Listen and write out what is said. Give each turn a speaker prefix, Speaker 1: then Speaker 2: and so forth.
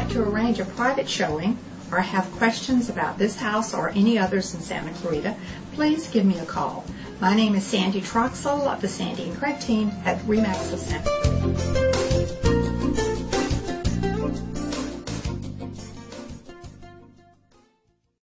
Speaker 1: like to arrange a private showing or have questions about this house or any others in Santa Clarita, please give me a call. My name is Sandy Troxell of the Sandy and Craig team at RE/MAX of Santa Clarita.